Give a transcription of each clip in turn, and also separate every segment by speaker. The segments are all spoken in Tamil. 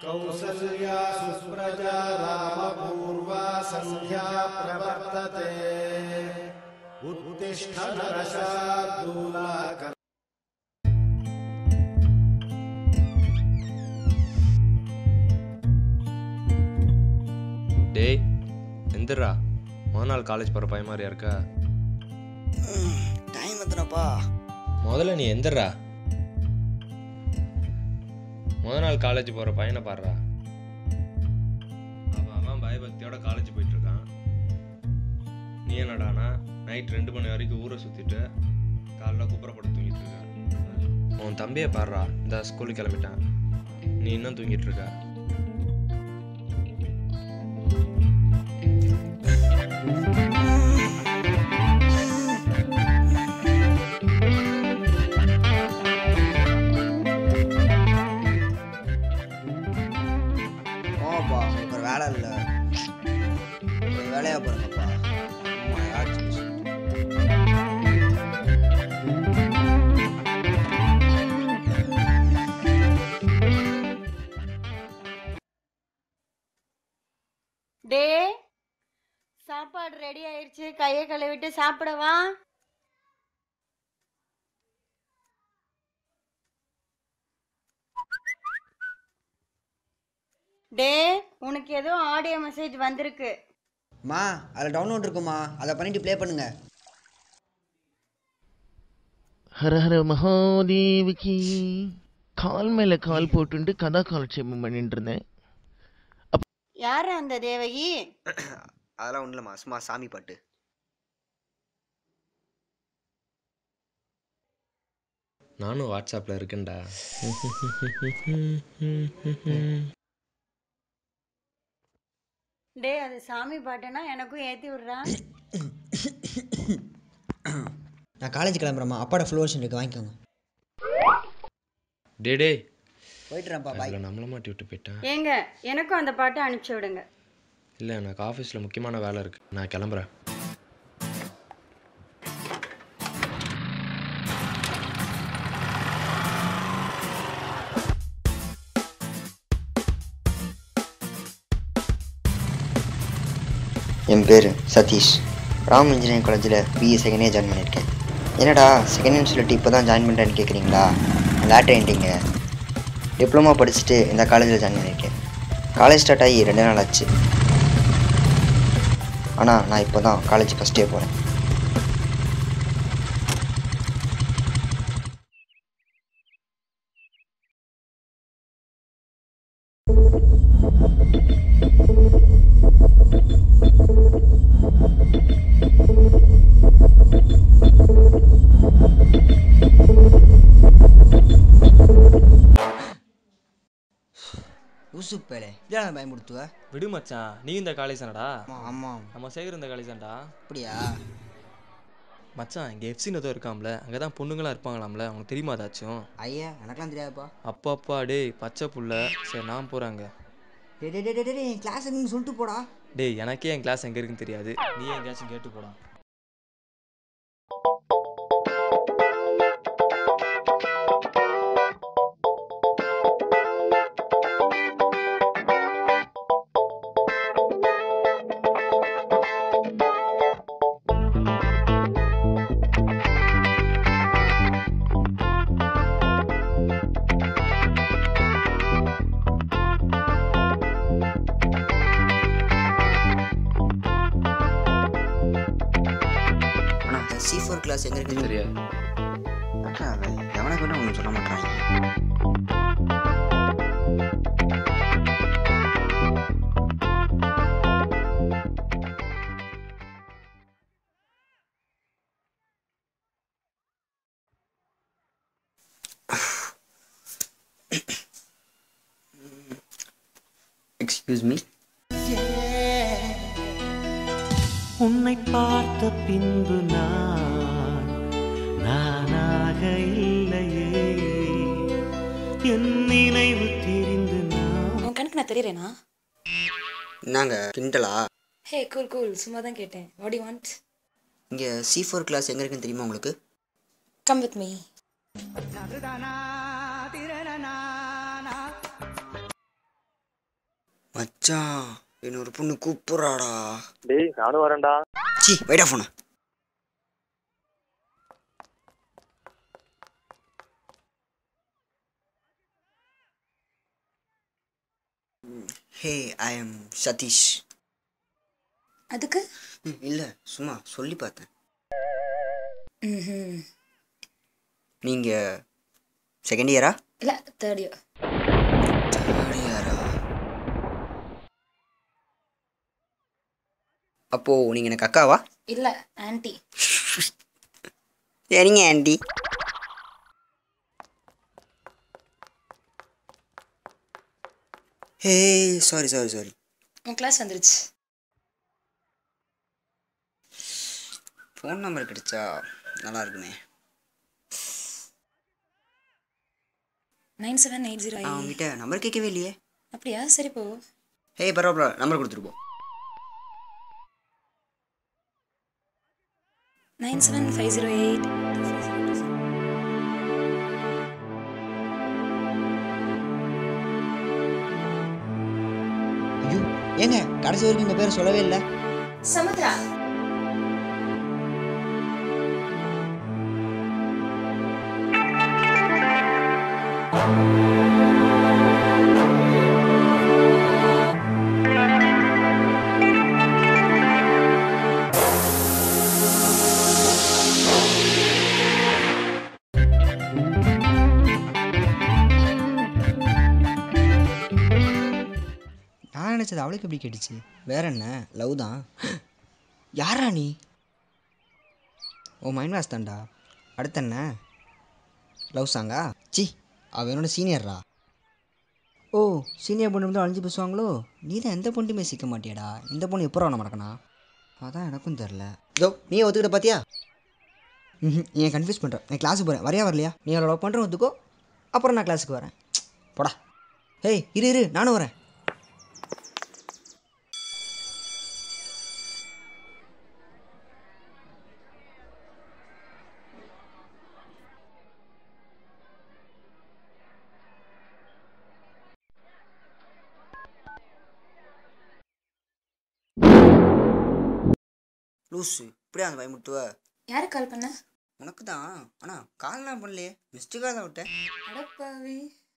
Speaker 1: कौसल्या सुप्रजा रामपूर्वा संध्या प्रवर्तते उत्तिष्ठ नरशार्दूला.
Speaker 2: டேய் எந்திரா, முதல் நாள் காலேஜ் போகிற பையன் மாதிரியா இருக்கா?
Speaker 3: டைம் எத்தனைப்பா?
Speaker 2: முதல்ல நீ எந்திரா. முதல் நாள் காலேஜ் போகிற பையனை பாடுறா. அவன் பயபக்தியோட காலேஜ் போயிட்டு இருக்கான். நீ என்னடானா நைட் 2 மணி வரைக்கும் ஊரை சுற்றிட்டு காலைல குப்புறப்பட்டு தூங்கிட்டு இருக்க. உன் தம்பியை பாடுறா, இந்த ஸ்கூலுக்கு கிளம்பிட்டான். நீ இன்னும் தூங்கிட்டு இருக்க.
Speaker 3: வேலை இல்லை, வேலையா பாருங்கப்பா.
Speaker 4: டே, சாப்பாடு ரெடி ஆயிடுச்சு, கையை கழுவிட்டு சாப்பிடவா? டே, உனக்கு ஏதோ ஆடியோ மெசேஜ் வந்திருக்கு.
Speaker 3: மா, அதில் டவுன்லோட் இருக்குமா, அதை பண்ணிட்டு ப்ளே பண்ணுங்க.
Speaker 5: ஹர ஹர மகாதேவிக்கு. கால் மேலே கால் போட்டு கதா காலட்சேபம் பண்ணிட்டு இருந்தேன்.
Speaker 4: யார் அந்த தேவகி?
Speaker 3: அதெல்லாம் ஒன்றும் இல்லைம்மா, சும்மா சாமி பாட்டு.
Speaker 2: நானும் வாட்ஸ்அப்பில் இருக்கேன்டா.
Speaker 4: டே, அது சாமி பாட்டுனா எனக்கும் ஏற்றி விட்றா.
Speaker 3: நான் காலேஜ் கிளம்புறேம்மா, அப்பாட ஃபுல் வருஷன் இருக்கு, வாங்கிக்கோங்க.
Speaker 2: டே டே
Speaker 3: போயிட்டுறேன்ப்பா, பாய்.
Speaker 2: நம்மள மாட்டி விட்டு போயிட்டேன்.
Speaker 4: ஏங்க, எனக்கும் அந்த பாட்டை அனுப்பிச்சி விடுங்க.
Speaker 2: இல்லை, எனக்கு ஆஃபீஸில் முக்கியமான வேலை இருக்குது, நான் கிளம்புறேன்.
Speaker 6: என் பேர் சதீஷ். ராம் இன்ஜினியரிங் காலேஜில் பிஇ செகண்ட் இயர் ஜாயின் பண்ணியிருக்கேன். என்னடா செகண்ட் இயர் சொல்லிட்டு இப்போ தான் ஜாயின் பண்ணுறேன்னு கேட்குறீங்களா? லேட் ஆகிட்டீங்க. டிப்ளமோ படிச்சுட்டு இந்த காலேஜில் ஜாயின் பண்ணியிருக்கேன். காலேஜ் ஸ்டார்ட் ஆகி 2 நாள் ஆச்சு. ஆனால் நான் இப்போ தான் காலேஜ் ஃபஸ்ட் இயர் போகிறேன்.
Speaker 3: யூசுப்பேலே, இதான் பயன்படுத்துவ.
Speaker 2: விடு மச்சான், நீ இந்த காலேஜ் தானடா?
Speaker 3: ஆமாம்.
Speaker 2: நம்ம சேகர் இந்த காலேஜ் தான்டா.
Speaker 3: அப்படியா?
Speaker 2: மச்சான், இங்கே எஃப்சின்னு ஏதோ இருக்காம்ல, அங்கே தான் பொண்ணுங்களாம் இருப்பாங்களாம்ல, அவனுக்கு தெரியுமா ஏதாச்சும்?
Speaker 3: ஐயா, எனக்கெல்லாம் தெரியாதுப்பா.
Speaker 2: அப்பாப்பா டேய் பச்சை புள்ள. சரி, நான் போகிறாங்க.
Speaker 3: டே கிளாஸ் எங்கன்னு சொல்லிட்டு போடா.
Speaker 2: டேய், எனக்கே என் கிளாஸ் எங்கே இருக்குன்னு தெரியாது, நீ எங்கேயாச்சும் கேட்டு போடா.
Speaker 3: C4 கிளாஸ் எங்க இருக்கு
Speaker 2: தெரியாது.
Speaker 6: எவனை கூட ஒன்றும் சொல்ல மாட்டாங்க. Excuse me.
Speaker 7: உன்னை பார்த்த பின்பு நானாக இல்லையே, என் நினைவு தெரிந்து
Speaker 8: உன் கணக்கு நான் தெரியறேனா?
Speaker 3: என்னங்க கிண்டலா?
Speaker 8: ஹே, கூல் கூல், சும்மா தான் கேட்டேன். What you want?
Speaker 3: இங்கே C4 கிளாஸ் எங்கே இருக்குன்னு தெரியுமா உங்களுக்கு?
Speaker 8: Come with me.
Speaker 3: மச்சான் இன்னொரு பொண்ணு கூப்பிட்றாடா.
Speaker 2: டேய் நானும் வரேன்டா.
Speaker 3: சி வைடா ஃபோனை. Hey I am Satheesh.
Speaker 8: அதுக்கு
Speaker 3: இல்லை சும்மா சொல்லி பார்த்தேன்.
Speaker 8: ம்
Speaker 3: நீங்கள் செகண்ட் இயரா?
Speaker 8: இல்லை தேர்ட் இயர்.
Speaker 3: தேர்ட் இயரா? அப்போது நீங்கள் எனக்கு அக்காவா?
Speaker 8: இல்லை ஆன்ட்டி.
Speaker 3: சரிங்க aunty. Hey sorry sorry sorry.
Speaker 8: உன் கிளாஸ் வந்துருச்சு.
Speaker 3: ஃபோன் நம்பர் கிடைச்சா நல்லா இருக்குமே.
Speaker 8: 9780.
Speaker 3: அவங்ககிட்ட நம்பர் கேட்கவே இல்லையே.
Speaker 8: அப்படியா? சரி போ.
Speaker 3: ஹே பரவாயில்ல நம்பர் கொடுத்துட்டு போ.
Speaker 8: 97508.
Speaker 3: ஐயோ ஏங்க கடைசி வரைக்கும் உங்கள் பேர் சொல்லவே இல்லை.
Speaker 8: சமுத்ரா.
Speaker 3: நான் நினச்சது அவளுக்கு எப்படி கேட்டுச்சு. வேற என்ன லவ் தான். யாரா நீ? ஓ மைண்ட் வாஷ் தான்டா. அடுத்து என்ன லவ் சாங்கா? சி அவன் என்னோட சீனியர்ரா. ஓ சீனியர் பொண்ணு வந்து அழிஞ்சு பேசுவாங்களோ. நீ தான் எந்த பொண்ணுமே சிக்க மாட்டியாடா. இந்த பொண்ணு எப்போ அவனை மறக்கணா? அதான் எனக்கும் தெரில. இதோ நீ ஒத்துக்கிட்ட பார்த்தியா? நீ கன்ஃபியூஸ் பண்ணுற. நான் கிளாஸுக்கு போகிறேன். வரையா வரலையா? நீ அவளை லவ் பண்ணுற ஒத்துக்கோ, அப்புறம் நான் கிளாஸுக்கு வரேன். போடா. ஹேய் இரு நானும் வரேன். லூஸு இப்படியா அந்த பயமுட்டுவ?
Speaker 8: யாருக்கு கால் பண்ண?
Speaker 3: உனக்கு தான். ஆனால் கால்லாம் பண்ணலையே, மிஸ்டேக்காக தான் விட்டேன்.
Speaker 8: அடப்பாவி.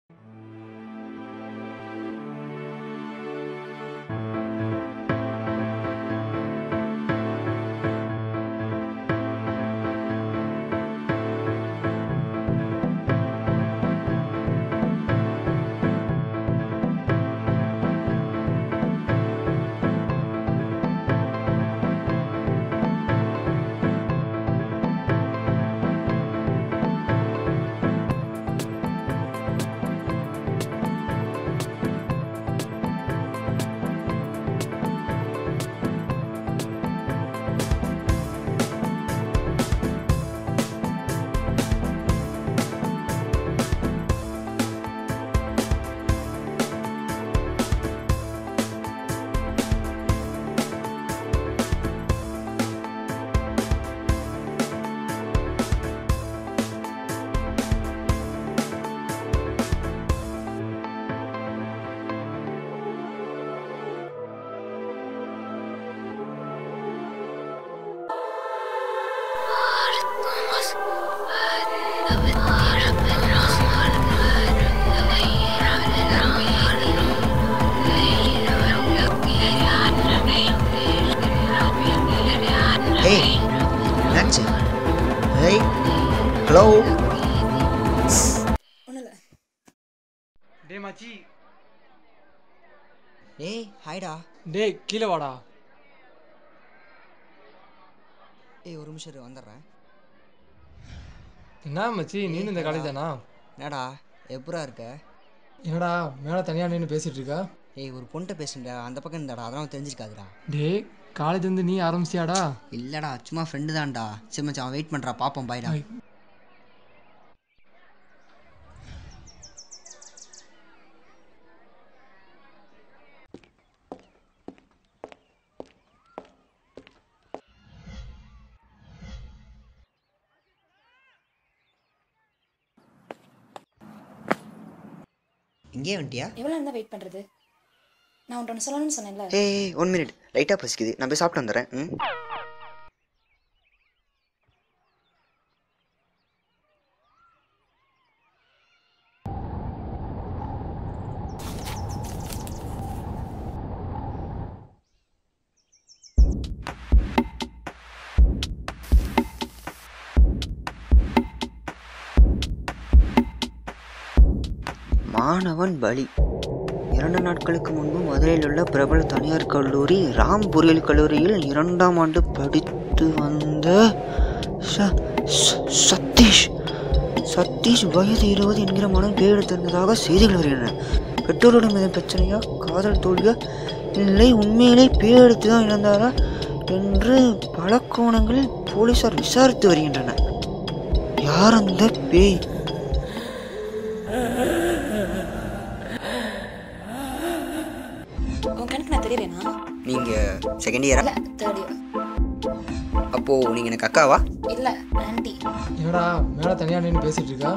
Speaker 3: Hey, that's it. Hey, hello.
Speaker 8: ஒண்ணுல.
Speaker 9: டேய் மச்சி.
Speaker 3: ஏய் ஹாய்டா.
Speaker 9: டேய் கீழே வாடா.
Speaker 3: ஏய் ஒரு நிமிஷம் இரு, வந்துடுறேன்.
Speaker 9: என்ன மச்சி நீனு இந்த காலேஜ் தானா?
Speaker 3: என்னடா எப்பரா இருக்க?
Speaker 9: என்னடா மேலே தனியாக நின்று பேசிகிட்டு இருக்கா?
Speaker 3: ஏய் ஒரு பொண்ணை பேசுண்டா, அந்த பக்கம் இருந்தாடா, அதெல்லாம் தெரிஞ்சிருக்காதுடா.
Speaker 9: டேய் காலேஜ் வந்து நீ ஆரம்பிச்சியாடா?
Speaker 3: இல்லைடா சும்மா ஃப்ரெண்டு தான்டா. சரி மச்சான் அவன் வெயிட் பண்ணுறா, பார்ப்போம் பாய்டா. இங்கே வந்துட்டியா?
Speaker 8: எவ்வளோ இருந்தால் வெயிட் பண்ணுறது? நான் உன்ட்ட ஒன்று சொல்லணும்னு சொன்னேன்ல.
Speaker 6: ஏய் 1 மினிட், லைட்டாக பசிக்குது, நான் போய் சாப்பிட்டு வந்துடுறேன். ம். மாணவன் பலி. 2 நாட்களுக்கு முன்பு மதுரையில் உள்ள பிரபல தனியார் கல்லூரி ராம் பொறியியல் கல்லூரியில் 2ஆம் ஆண்டு படித்து வந்த சதீஷ் வயது 20 என்கிற மனம் பேரெடுத்திருந்ததாக செய்திகள் வருகின்றன. பெற்றோருடன் மீது பிரச்சனையா, காதல் தோல்வியா, இல்லை உண்மையிலே பேரெடுத்து தான் இழந்தாரா என்று பல கோணங்களில் போலீசார் விசாரித்து வருகின்றனர். யார் அந்த பேய்?
Speaker 8: உன் கணக்கு நான் தெரியலேனா?
Speaker 6: நீங்கள் செகண்ட் இயரா?
Speaker 8: இல்லை, தேர்ட் இயர்.
Speaker 6: அப்போது நீங்கள் எனக்கு அக்காவா?
Speaker 8: இல்லை, ஆன்ட்டி.
Speaker 9: என்னடா மேலே தனியாக நின்று பேசிகிட்டு இருக்கா?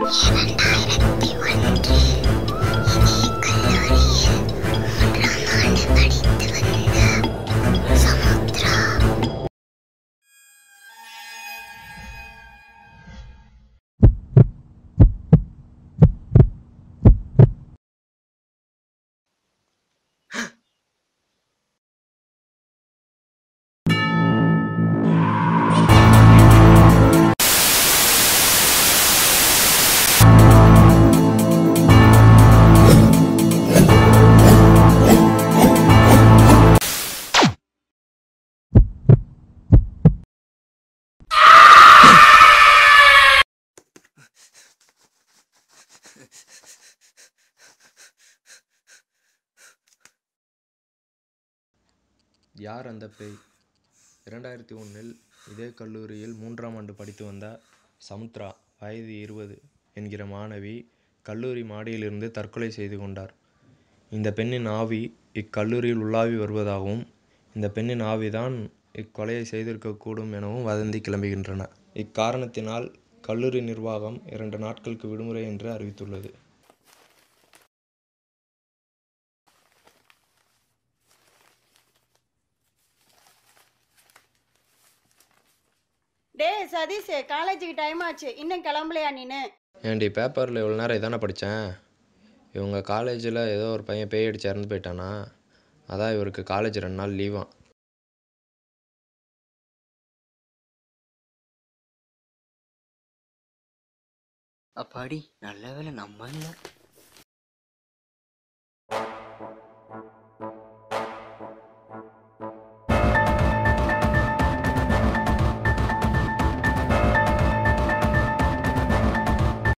Speaker 2: யார் அந்த பேய்? 2001இல் இதே கல்லூரியில் 3ஆம் ஆண்டு படித்து வந்த சமுத்ரா வயது 20 என்கிற மாணவி கல்லூரி மாடியிலிருந்து தற்கொலை செய்து கொண்டார். இந்த பெண்ணின் ஆவி இக்கல்லூரியில் உலாவி வருவதாகவும் இந்த பெண்ணின் ஆவிதான் இக்கொலையை செய்திருக்கக்கூடும் எனவும் வதந்தி கிளம்புகின்றன. இக்காரணத்தினால் கல்லூரி நிர்வாகம் 2 நாட்களுக்கு விடுமுறை என்று அறிவித்துள்ளது.
Speaker 4: டேய் சதீஷ், காலேஜுக்கு டைம் ஆச்சு, இன்னும் கிளம்பலையா நீனு?
Speaker 2: ஏன்டி பேப்பரில் இவ்வளோ நேரம் இதானே படித்தேன். இவங்க காலேஜில் ஏதோ ஒரு பையன் பேய் அடிச்சு இறந்து போயிட்டானா, அதான் இவருக்கு காலேஜ் 2 நாள் லீவாம்.
Speaker 6: அப்பாடி, நல்ல வேளை நம்ம இல்லை.